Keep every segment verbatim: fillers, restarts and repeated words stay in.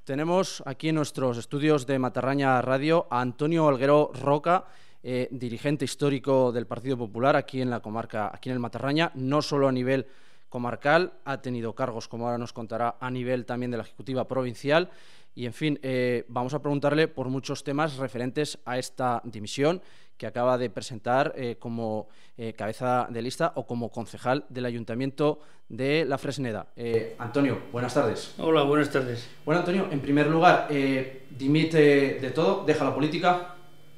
tenemos aquí en nuestros estudios de Matarraña Radio a Antonio Alguero Roca, eh, dirigente histórico del Partido Popular aquí en la comarca, aquí en el Matarraña, no solo a nivel comarcal, ha tenido cargos, como ahora nos contará, a nivel también de la Ejecutiva Provincial. Y, en fin, eh, vamos a preguntarle por muchos temas referentes a esta dimisión que acaba de presentar eh, como eh, cabeza de lista o como concejal del Ayuntamiento de La Fresneda. Eh, Antonio, buenas tardes. Hola, buenas tardes. Bueno, Antonio, en primer lugar, eh, dimite de todo, deja la política.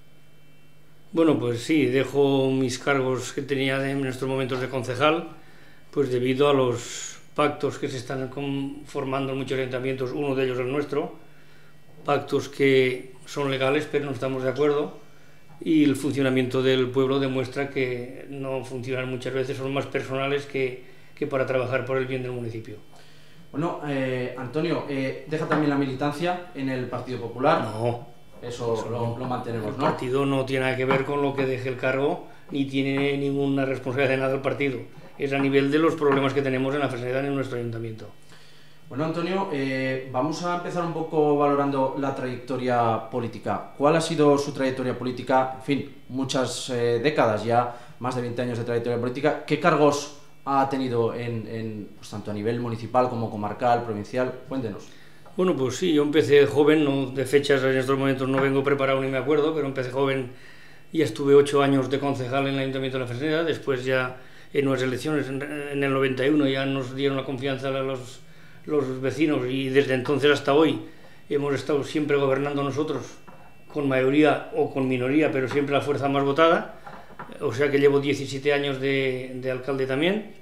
Bueno, pues sí, dejo mis cargos que tenía en estos momentos de concejal, pues debido a los pactos que se están formando en muchos ayuntamientos, uno de ellos el nuestro, pactos que son legales pero no estamos de acuerdo, y el funcionamiento del pueblo demuestra que no funcionan muchas veces, son más personales que, que para trabajar por el bien del municipio. Bueno, eh, Antonio, eh, deja también la militancia en el Partido Popular. No. Eso, Eso lo, lo mantenemos, el ¿no? El partido no tiene nada que ver con lo que deje el cargo, ni tiene ninguna responsabilidad de nada el partido. Es a nivel de los problemas que tenemos en La Fresneda, en nuestro ayuntamiento. Bueno, Antonio, eh, vamos a empezar un poco valorando la trayectoria política. ¿Cuál ha sido su trayectoria política? En fin, muchas eh, décadas ya, más de veinte años de trayectoria política. ¿Qué cargos ha tenido en, en, pues, tanto a nivel municipal como comarcal, provincial? Cuéntenos. Bueno, pues sí, yo empecé joven, no, de fechas en estos momentos no vengo preparado ni me acuerdo, pero empecé joven y estuve ocho años de concejal en el Ayuntamiento de La Fresneda. Después ya en unas elecciones, en el noventa y uno, ya nos dieron la confianza a los, los vecinos y desde entonces hasta hoy hemos estado siempre gobernando nosotros, con mayoría o con minoría, pero siempre la fuerza más votada. O sea que llevo diecisiete años de, de alcalde también.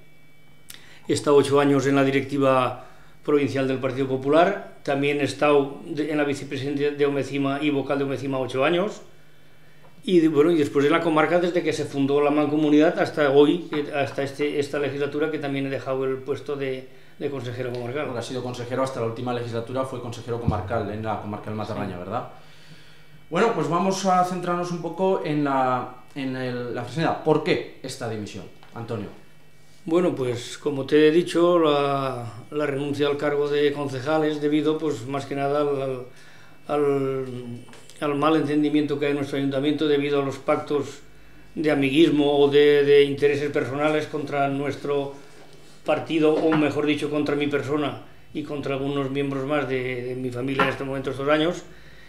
He estado ocho años en la directiva provincial del Partido Popular, también he estado en la vicepresidencia de Omecima y vocal de Omecima ocho años, y bueno, y después en la comarca desde que se fundó la mancomunidad hasta hoy, hasta este, esta legislatura, que también he dejado el puesto de, de consejero comarcal. Porque ha sido consejero hasta la última legislatura, fue consejero comarcal en la comarca del Matarraña, sí. ¿Verdad? Bueno, pues vamos a centrarnos un poco en la, en el, la Fresneda. ¿Por qué esta dimisión, Antonio? Bueno, pues como te he dicho, la, la renuncia al cargo de concejal es debido, pues más que nada, al, al, al mal entendimiento que hay en nuestro ayuntamiento debido a los pactos de amiguismo o de, de intereses personales contra nuestro partido, o mejor dicho, contra mi persona y contra algunos miembros más de, de mi familia en este momento, estos años.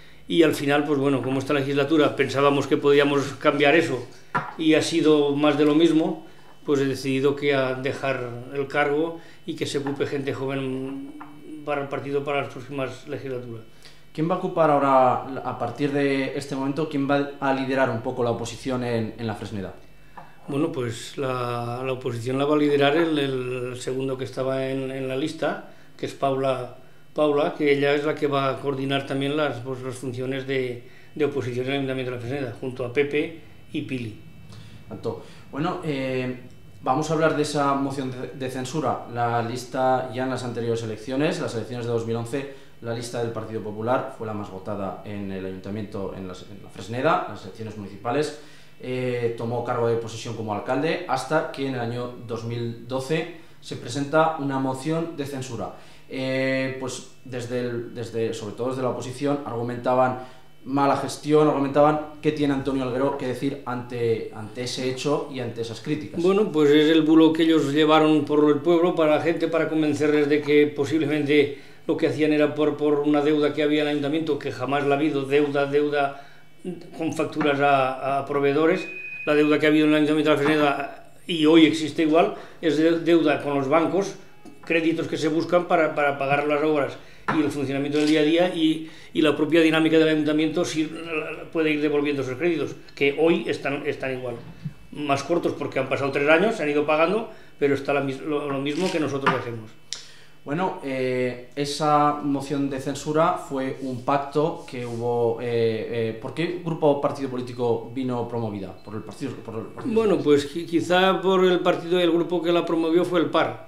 Y al final, pues bueno, como esta legislatura pensábamos que podíamos cambiar eso y ha sido más de lo mismo, pues he decidido que a dejar el cargo y que se ocupe gente joven para el partido para las próximas legislaturas. ¿Quién va a ocupar ahora, a partir de este momento, quién va a liderar un poco la oposición en, en La Fresneda? Bueno, pues la, la oposición la va a liderar el, el segundo que estaba en, en la lista, que es Paula, Paula, que ella es la que va a coordinar también las, pues, las funciones de, de oposición en el Ayuntamiento de La Fresneda, junto a Pepe y Pili. Tanto. Bueno, eh, vamos a hablar de esa moción de, de censura. La lista ya en las anteriores elecciones, las elecciones de dos mil once, la lista del Partido Popular fue la más votada en el Ayuntamiento, en, las, en La Fresneda, las elecciones municipales. Eh, tomó cargo de posesión como alcalde hasta que en el año dos mil doce se presenta una moción de censura. Eh, pues desde, el, desde, sobre todo desde la oposición, argumentaban mala gestión, argumentaban qué tiene Antonio Alguero que decir ante, ante ese hecho y ante esas críticas. Bueno, pues es el bulo que ellos llevaron por el pueblo para la gente, para convencerles de que posiblemente lo que hacían era por, por una deuda que había en el ayuntamiento, que jamás la ha habido, deuda, deuda con facturas a, a proveedores. La deuda que ha habido en el ayuntamiento de La Fresneda, y hoy existe igual, es deuda con los bancos, créditos que se buscan para, para pagar las obras y el funcionamiento del día a día, y, y la propia dinámica del ayuntamiento sí puede ir devolviendo esos créditos, que hoy están, están igual. Más cortos porque han pasado tres años, se han ido pagando, pero está la, lo, lo mismo que nosotros hacemos. Bueno, eh, esa moción de censura fue un pacto que hubo... Eh, eh, ¿Por qué grupo partido político vino promovida? ¿Por el partido? Por el partido bueno, pues quizá por el partido, el grupo que la promovió fue el P A R.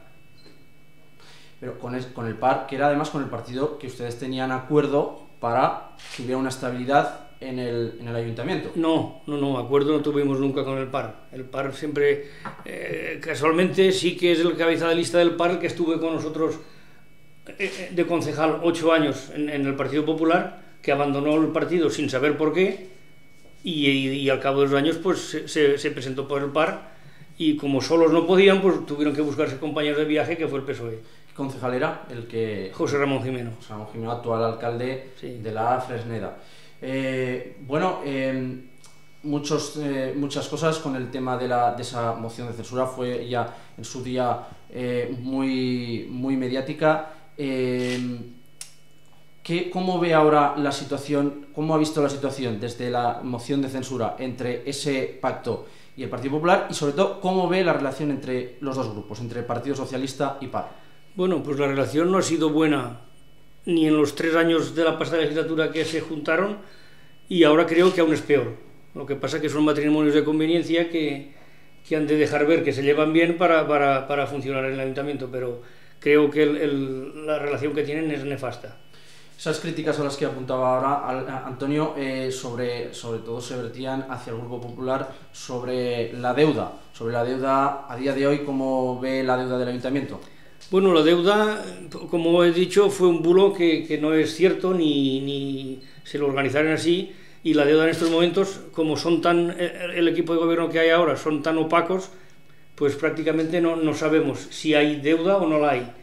Pero con el, con el P A R, que era además con el partido que ustedes tenían acuerdo para que hubiera una estabilidad en el, en el ayuntamiento. No, no, no, acuerdo no tuvimos nunca con el P A R. El P A R siempre, eh, casualmente sí que es el cabeza de lista del P A R el que estuve con nosotros de concejal ocho años en, en el Partido Popular, que abandonó el partido sin saber por qué, y, y, y al cabo de los años pues se, se, se presentó por el P A R, y como solos no podían, pues tuvieron que buscarse compañeros de viaje, que fue el P S O E. ¿Qué concejal era? El que... José Ramón Jimeno. José Ramón Jimeno, actual alcalde sí. de la Fresneda. Eh, bueno, eh, muchos, eh, muchas cosas con el tema de, la, de esa moción de censura. Fue ya en su día eh, muy, muy mediática. Eh, ¿qué, ¿Cómo ve ahora la situación, cómo ha visto la situación desde la moción de censura entre ese pacto y el Partido Popular, y sobre todo cómo ve la relación entre los dos grupos, entre el Partido Socialista y P A R? Bueno, pues la relación no ha sido buena ni en los tres años de la pasada legislatura que se juntaron, y ahora creo que aún es peor. Lo que pasa es que son matrimonios de conveniencia que, que han de dejar ver que se llevan bien para, para, para funcionar en el ayuntamiento, pero creo que el, el, la relación que tienen es nefasta. Esas críticas a las que apuntaba ahora Antonio, eh, sobre, sobre todo se vertían hacia el Grupo Popular sobre la deuda, sobre la deuda a día de hoy. ¿Cómo ve la deuda del ayuntamiento? Bueno, la deuda, como he dicho, fue un bulo que, que no es cierto, ni, ni se lo organizaron así, y la deuda en estos momentos, como son tan, el equipo de gobierno que hay ahora son tan opacos, pues prácticamente no, no sabemos si hay deuda o no la hay.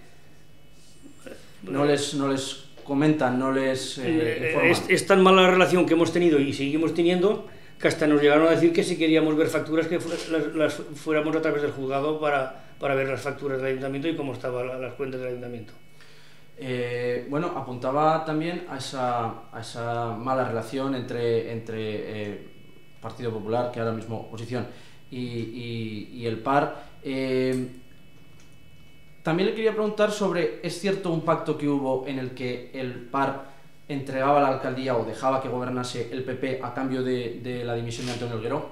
No les, no les comentan, no les eh, informan. Es, es tan mala la relación que hemos tenido y seguimos teniendo, que hasta nos llegaron a decir que si queríamos ver facturas, que las, las fuéramos a través del juzgado para, para ver las facturas del ayuntamiento y cómo estaban las cuentas del ayuntamiento. Eh, bueno, apuntaba también a esa, a esa mala relación entre, entre eh, Partido Popular, que ahora mismo oposición, y, y, y el P A R. Eh, también le quería preguntar sobre, ¿es cierto un pacto que hubo en el que el P A R entregaba la alcaldía o dejaba que gobernase el P P a cambio de, de la dimisión de Antonio Helguero?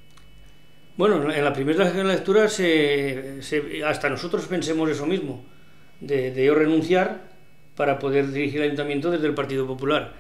Bueno, en la primera lectura se, se, hasta nosotros pensemos eso mismo, de, de yo renunciar para poder dirigir el ayuntamiento desde el Partido Popular.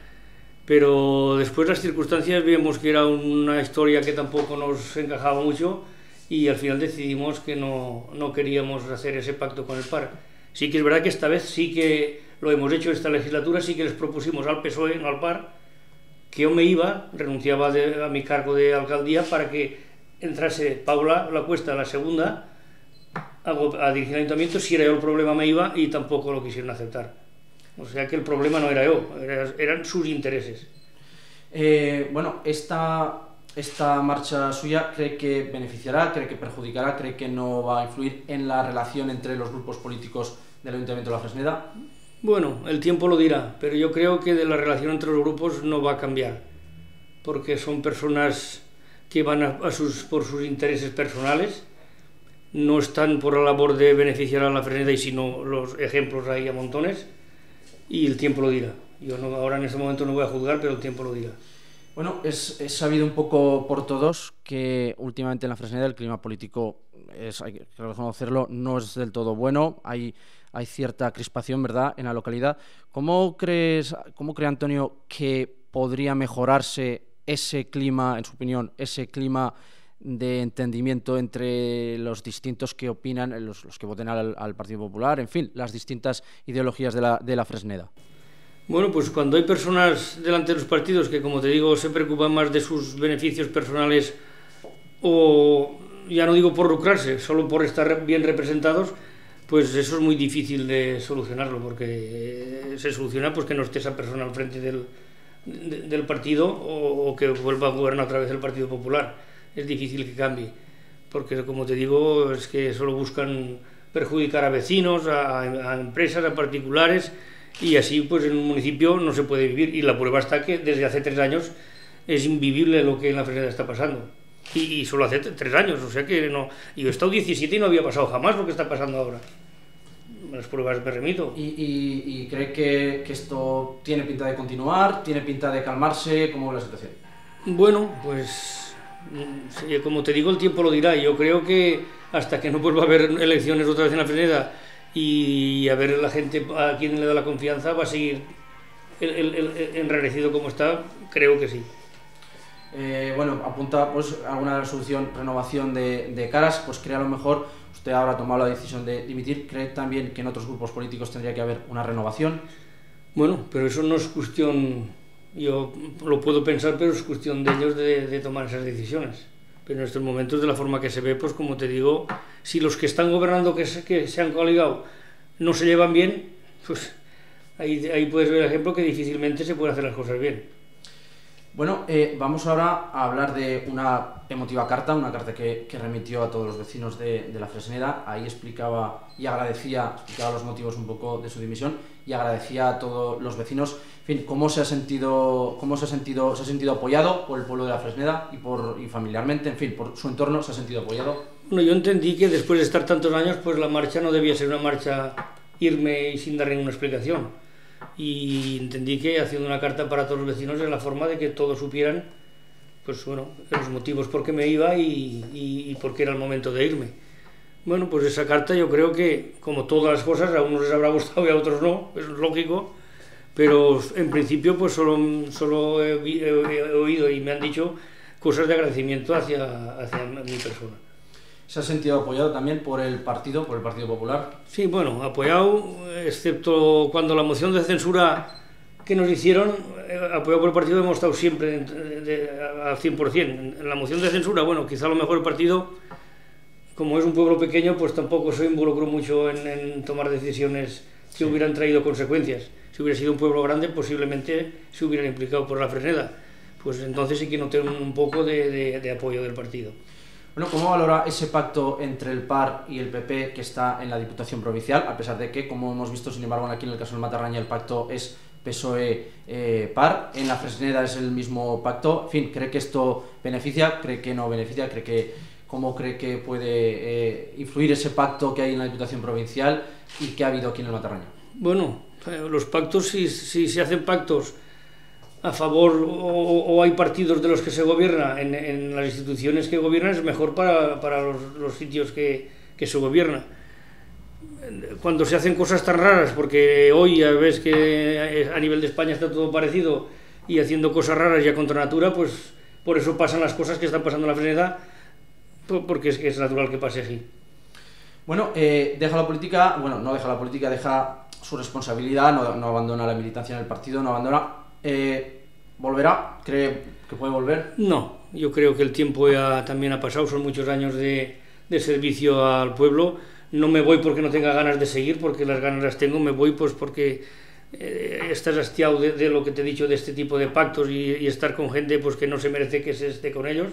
Pero después las circunstancias vimos que era una historia que tampoco nos encajaba mucho, y al final decidimos que no, no queríamos hacer ese pacto con el P A R. Sí que es verdad que esta vez sí que lo hemos hecho esta legislatura, sí que les propusimos al P S O E, no al P A R, que yo me iba, renunciaba de, a mi cargo de alcaldía para que entrase Paula La Cuesta, la segunda, a, a dirigir el ayuntamiento. Si era yo el problema me iba, y tampoco lo quisieron aceptar. O sea que el problema no era yo, era, eran sus intereses. Eh, bueno, esta, esta marcha suya, ¿cree que beneficiará, cree que perjudicará, cree que no va a influir en la relación entre los grupos políticos del Ayuntamiento de la Fresneda? Bueno, el tiempo lo dirá, pero yo creo que de la relación entre los grupos no va a cambiar, porque son personas que van a, a sus, por sus intereses personales, no están por la labor de beneficiar a la Fresneda, y sino los ejemplos hay a montones, y el tiempo lo dirá. Yo no, ahora en este momento no voy a juzgar, pero el tiempo lo dirá. Bueno, es, es sabido un poco por todos que últimamente en la Fresneda el clima político, es, hay que reconocerlo, no es del todo bueno. Hay, hay cierta crispación, ¿verdad?, en la localidad. ¿Cómo crees, cómo cree Antonio que podría mejorarse ese clima, en su opinión, ese clima de entendimiento entre los distintos que opinan, los, los que voten al, al Partido Popular, en fin, las distintas ideologías de la, de la Fresneda? Bueno, pues cuando hay personas delante de los partidos que, como te digo, se preocupan más de sus beneficios personales, o ya no digo por lucrarse, solo por estar bien representados, pues eso es muy difícil de solucionarlo, porque se soluciona pues que no esté esa persona al frente del, de, del partido, o, o que vuelva a gobernar otra vez el Partido Popular. Es difícil que cambie, porque, como te digo, es que solo buscan perjudicar a vecinos, a, a empresas, a particulares, y así pues en un municipio no se puede vivir. Y la prueba está que desde hace tres años es invivible lo que en la Fresneda está pasando, y, y solo hace tres años, o sea que no. Yo he estado diecisiete y no había pasado jamás lo que está pasando ahora. Las pruebas me remito. ¿Y, y, y cree que, que esto tiene pinta de continuar, tiene pinta de calmarse? ¿Cómo ve la situación? Bueno, pues como te digo, el tiempo lo dirá. Yo creo que hasta que no vuelva a haber elecciones otra vez en la Fresneda y a ver la gente a quien le da la confianza, va a seguir el, el, el, enrarecido como está, creo que sí. Eh, bueno, apunta pues alguna solución, renovación de, de caras, pues crea a lo mejor usted ahora ha tomado la decisión de dimitir, ¿cree también que en otros grupos políticos tendría que haber una renovación? Bueno, pero eso no es cuestión, yo lo puedo pensar, pero es cuestión de ellos de, de tomar esas decisiones. Pero en estos momentos, de la forma que se ve, pues como te digo, si los que están gobernando, que se, que se han coaligado, no se llevan bien, pues ahí, ahí puedes ver el ejemplo que difícilmente se pueden hacer las cosas bien. Bueno, eh, vamos ahora a hablar de una emotiva carta, una carta que, que remitió a todos los vecinos de, de la Fresneda. Ahí explicaba y agradecía, explicaba los motivos un poco de su dimisión y agradecía a todos los vecinos. En fin, cómo se ha sentido, cómo se ha sentido, se ha sentido apoyado por el pueblo de la Fresneda y por y familiarmente, en fin, por su entorno se ha sentido apoyado. Bueno, yo entendí que después de estar tantos años, pues la marcha no debía ser una marcha irme y sin dar ninguna explicación. Y entendí que haciendo una carta para todos los vecinos es la forma de que todos supieran, pues bueno, los motivos por qué me iba y, y, y por qué era el momento de irme. Bueno, pues esa carta yo creo que, como todas las cosas, a unos les habrá gustado y a otros no, es lógico, pero en principio pues solo, solo he, he, he oído y me han dicho cosas de agradecimiento hacia, hacia mi persona. ¿Se ha sentido apoyado también por el partido, por el Partido Popular? Sí, bueno, apoyado, excepto cuando la moción de censura que nos hicieron, apoyado por el partido, hemos estado siempre de, de, al cien por cien. En la moción de censura, bueno, quizá a lo mejor el partido, como es un pueblo pequeño, pues tampoco se involucró mucho en, en tomar decisiones que sí hubieran traído consecuencias. Si hubiera sido un pueblo grande, posiblemente se hubieran implicado por la Fresneda. Pues entonces sí que noté un poco de, de, de apoyo del partido. Bueno, ¿cómo valora ese pacto entre el P A R y el P P que está en la Diputación Provincial? A pesar de que, como hemos visto, sin embargo, aquí en el caso del Matarraña, el pacto es P S O E-P A R, en la Fresneda es el mismo pacto. En fin, ¿cree que esto beneficia? ¿Cree que no beneficia? ¿Cree que, ¿Cómo cree que puede eh, influir ese pacto que hay en la Diputación Provincial y que ha habido aquí en el Matarraña? Bueno, los pactos, si, si se hacen pactos a favor o, o hay partidos de los que se gobierna en, en las instituciones que gobiernan, es mejor para, para los, los sitios que, que se gobierna. Cuando se hacen cosas tan raras, porque hoy ya ves que a nivel de España está todo parecido y haciendo cosas raras ya contra natura, pues por eso pasan las cosas que están pasando en la Fresneda, porque es, es natural que pase así. Bueno, eh, deja la política, bueno, no deja la política, deja su responsabilidad, no, no abandona la militancia en el partido, no abandona... Eh, ¿Volverá? ¿Cree que puede volver? No, yo creo que el tiempo ya también ha pasado, son muchos años de, de servicio al pueblo. No me voy porque no tenga ganas de seguir, porque las ganas las tengo, me voy pues porque eh, estás hastiado de, de lo que te he dicho, de este tipo de pactos y, y estar con gente pues que no se merece que se esté con ellos,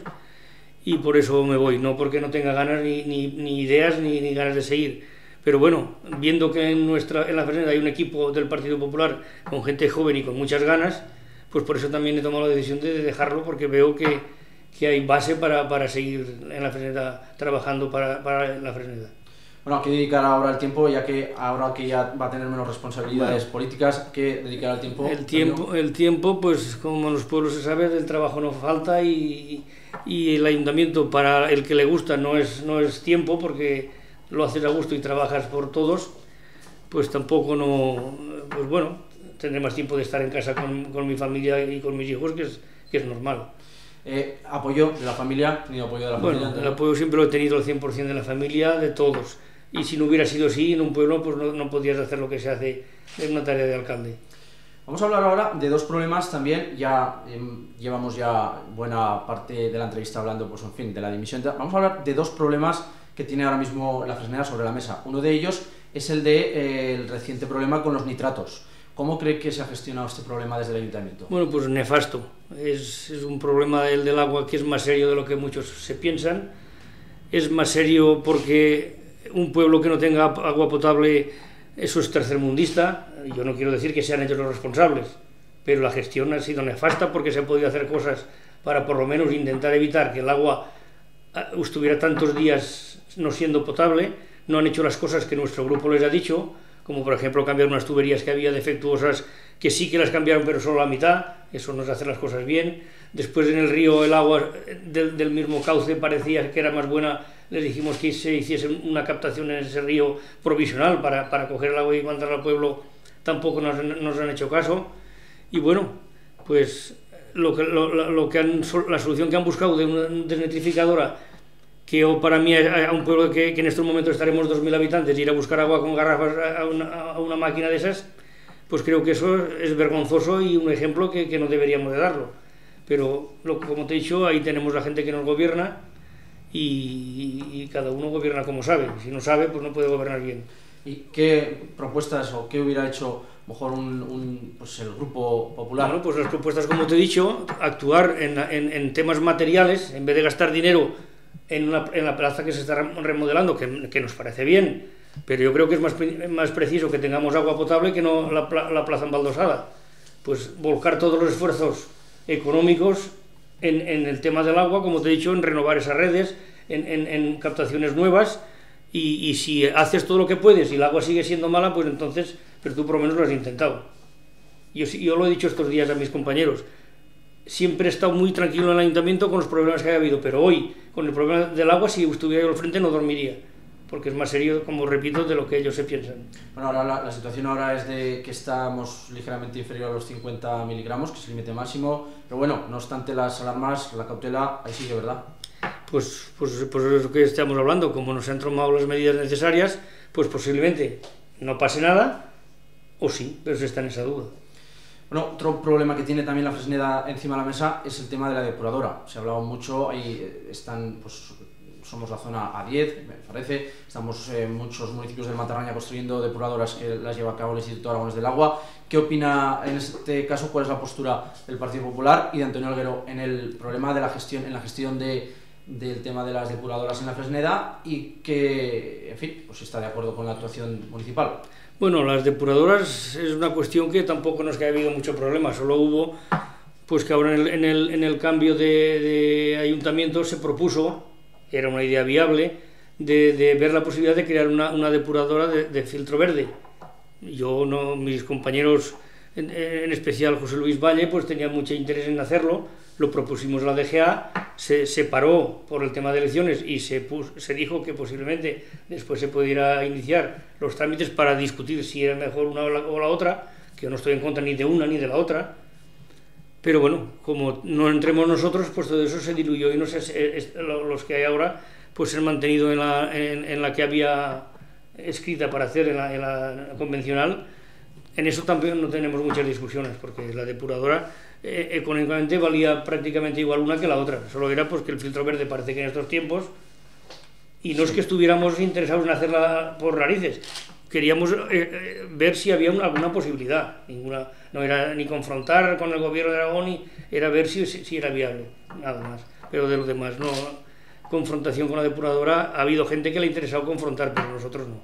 y por eso me voy, no porque no tenga ganas ni, ni, ni ideas ni, ni ganas de seguir. Pero bueno, viendo que en, nuestra, en la Fresneda hay un equipo del Partido Popular con gente joven y con muchas ganas, pues por eso también he tomado la decisión de dejarlo, porque veo que, que hay base para, para seguir en la Fresneda, trabajando para, para la Fresneda. Bueno, ¿a qué dedicar ahora el tiempo, ya que ahora que ya va a tener menos responsabilidades bueno, políticas, qué dedicar el tiempo? El tiempo, el tiempo, pues como en los pueblos se sabe, del trabajo no falta, y, y el ayuntamiento, para el que le gusta, no es, no es tiempo, porque lo haces a gusto y trabajas por todos, pues tampoco no, pues bueno, tendré más tiempo de estar en casa con, con mi familia y con mis hijos, que es, que es normal. Eh, ¿Apoyo de la familia? ¿Tenido apoyo de la bueno, familia? El apoyo siempre lo he tenido al cien por cien de la familia, de todos. Y si no hubiera sido así, en un pueblo, pues no, no podías hacer lo que se hace en una tarea de alcalde. Vamos a hablar ahora de dos problemas también. Ya eh, llevamos ya buena parte de la entrevista hablando, pues en fin, de la dimisión. Vamos a hablar de dos problemas que tiene ahora mismo la Fresneda sobre la mesa. Uno de ellos es el de eh, el reciente problema con los nitratos. ¿Cómo cree que se ha gestionado este problema desde el ayuntamiento? Bueno, pues nefasto. Es, es un problema del, del agua que es más serio de lo que muchos se piensan. Es más serio porque un pueblo que no tenga agua potable, eso es tercermundista. Yo no quiero decir que sean ellos los responsables, pero la gestión ha sido nefasta, porque se han podido hacer cosas para por lo menos intentar evitar que el agua estuviera tantos días no siendo potable. No han hecho las cosas que nuestro grupo les ha dicho, como por ejemplo cambiar unas tuberías que había defectuosas, que sí que las cambiaron pero solo la mitad. Eso no es hacer las cosas bien. Después en el río el agua del, del mismo cauce parecía que era más buena, les dijimos que se hiciese una captación en ese río provisional para, para coger el agua y mandarla al pueblo. Tampoco nos, nos han hecho caso. Y bueno, pues lo que, lo, lo que han, la solución que han buscado de una desnitrificadora, que para mí a un pueblo que, que en estos momentos estaremos dos mil habitantes, ir a buscar agua con garrafas a una, a una máquina de esas, pues creo que eso es vergonzoso y un ejemplo que, que no deberíamos de darlo. Pero lo, como te he dicho, ahí tenemos la gente que nos gobierna y, y cada uno gobierna como sabe. Si no sabe, pues no puede gobernar bien. ¿Y qué propuestas o qué hubiera hecho mejor un, un, pues el Grupo Popular? Bueno, pues las propuestas, como te he dicho, actuar en, en, en temas materiales, en vez de gastar dinero en, una, en la plaza que se está remodelando, que, que nos parece bien, pero yo creo que es más, más preciso que tengamos agua potable que no la, la plaza embaldosada. Pues volcar todos los esfuerzos económicos en, en el tema del agua, como te he dicho, en renovar esas redes, en, en, en captaciones nuevas, y, y si haces todo lo que puedes y el agua sigue siendo mala, pues entonces, pero tú por lo menos lo has intentado. Yo, yo lo he dicho estos días a mis compañeros, siempre he estado muy tranquilo en el ayuntamiento con los problemas que haya habido, pero hoy, con el problema del agua, si estuviera yo al frente no dormiría, porque es más serio, como repito, de lo que ellos se piensan. Bueno, ahora la, la situación ahora es de que estamos ligeramente inferior a los cincuenta miligramos, que es el límite máximo, pero bueno, no obstante las alarmas, la cautela, ahí sigue, ¿verdad? Pues, pues, pues es lo que estamos hablando, como no se han tomado las medidas necesarias, pues posiblemente no pase nada, o sí, pero se está en esa duda. Bueno, otro problema que tiene también la Fresneda encima de la mesa es el tema de la depuradora. Se ha hablado mucho, ahí están, pues somos la zona A diez, me parece, estamos en muchos municipios del Matarraña construyendo depuradoras que las lleva a cabo el Instituto Aragonés del Agua. ¿Qué opina en este caso, cuál es la postura del Partido Popular y de Antonio Alguero en el problema de la gestión, en la gestión de, del tema de las depuradoras en la Fresneda, y que, en fin, pues está de acuerdo con la actuación municipal? Bueno, las depuradoras es una cuestión que tampoco nos ha habido mucho problema, solo hubo, pues que ahora en el, en el, en el cambio de, de ayuntamiento se propuso, era una idea viable, de, de ver la posibilidad de crear una, una depuradora de, de filtro verde. Yo, no, mis compañeros, en, en especial José Luis Valle, pues tenían mucho interés en hacerlo, lo propusimos a la D G A, se, se paró por el tema de elecciones y se, puso, se dijo que posiblemente después se pudiera iniciar los trámites para discutir si era mejor una o la, o la otra, que yo no estoy en contra ni de una ni de la otra, pero bueno, como no entremos nosotros, pues todo eso se diluyó y no sé, es, los que hay ahora pues se han mantenido en la, en, en la que había escrita para hacer en la, en la convencional. En eso también no tenemos muchas discusiones, porque la depuradora eh, económicamente valía prácticamente igual una que la otra, solo era pues que el filtro verde parece que en estos tiempos, y no es que estuviéramos interesados en hacerla por narices, queríamos eh, eh, ver si había una, alguna posibilidad, ninguna, no era ni confrontar con el gobierno de Aragón, ni era ver si, si, si era viable, nada más, pero de lo demás no, confrontación con la depuradora, ha habido gente que le ha interesado confrontar, pero nosotros no.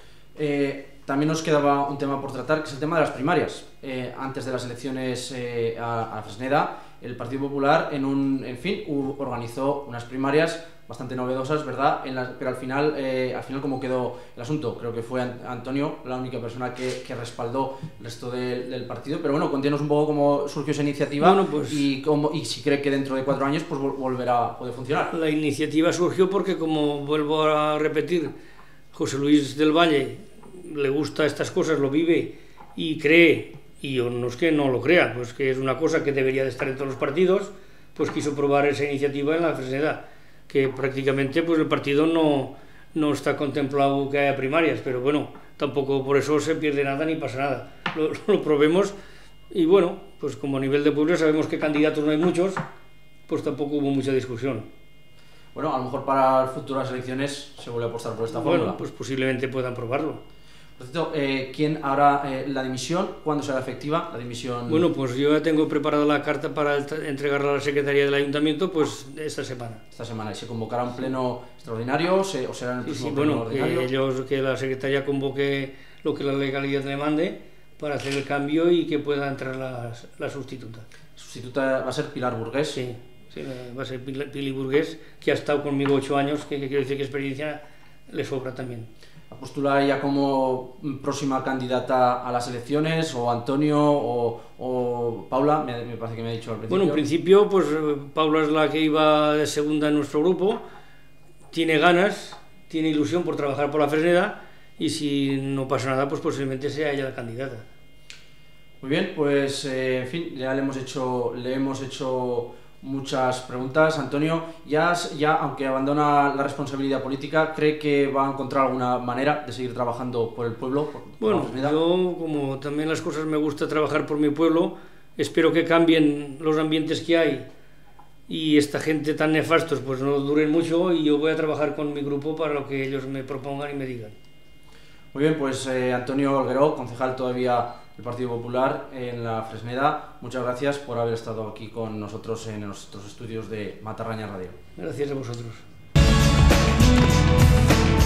Eh, también nos quedaba un tema por tratar, que es el tema de las primarias. Eh, antes de las elecciones eh, a, a Fresneda, el Partido Popular, en un, en fin, u, organizó unas primarias bastante novedosas, ¿verdad? En la, pero al final, eh, al final, ¿cómo quedó el asunto? Creo que fue Antonio la única persona que, que respaldó el resto de, del partido. Pero bueno, cuéntenos un poco cómo surgió esa iniciativa, bueno, pues, y, cómo, y si cree que dentro de cuatro años pues volverá a poder funcionar. La iniciativa surgió porque, como vuelvo a repetir, José Luis del Valle le gusta estas cosas, lo vive y cree, y yo no es que no lo crea, pues que es una cosa que debería de estar en todos los partidos, pues quiso probar esa iniciativa en la Fresneda, que prácticamente pues el partido no, no está contemplado que haya primarias, pero bueno, tampoco por eso se pierde nada ni pasa nada, lo, lo probemos, y bueno, pues como a nivel de pueblo sabemos que candidatos no hay muchos, pues tampoco hubo mucha discusión. Bueno, a lo mejor para futuras elecciones se vuelve a apostar por esta bueno, fórmula. Pues posiblemente puedan probarlo. Por cierto, eh, ¿quién hará eh, la dimisión? ¿Cuándo será efectiva la dimisión? Bueno, pues yo ya tengo preparada la carta para entregarla a la Secretaría del Ayuntamiento, pues esta semana. Esta semana. ¿Y se convocará un pleno extraordinario se, o será en el próximo sí, sí, pleno bueno, ordinario? Que, ellos, que la Secretaría convoque lo que la legalidad le mande para hacer el cambio y que pueda entrar la, la sustituta. ¿La sustituta va a ser Pilar Burgués? Sí, sí, va a ser Pili Burgués, que ha estado conmigo ocho años, que, que quiero decir que experiencia le sobra también. ¿A postular ella como próxima candidata a las elecciones, o Antonio, o, o Paula? Me, me parece que me ha dicho al principio. Bueno, en principio, pues Paula es la que iba de segunda en nuestro grupo, tiene ganas, tiene ilusión por trabajar por la Fresneda, y si no pasa nada, pues posiblemente sea ella la candidata. Muy bien, pues eh, en fin, ya le hemos hecho, le hemos hecho muchas preguntas. Antonio, ya, ya aunque abandona la responsabilidad política, ¿cree que va a encontrar alguna manera de seguir trabajando por el pueblo? Por, bueno, por yo, como también las cosas me gusta trabajar por mi pueblo, espero que cambien los ambientes que hay y esta gente tan nefastos pues no duren mucho, y yo voy a trabajar con mi grupo para lo que ellos me propongan y me digan. Muy bien, pues eh, Antonio Olgueró, concejal todavía del Partido Popular en la Fresneda, muchas gracias por haber estado aquí con nosotros en nuestros estudios de Matarraña Radio. Gracias a vosotros.